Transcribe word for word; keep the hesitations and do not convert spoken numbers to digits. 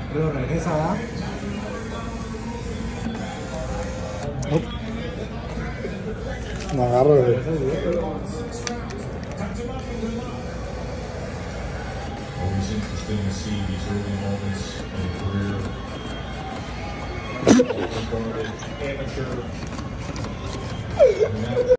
Pero regresa, ¿verdad? No agarro, güey. Always interesting to see these early moments in a career. Amateur.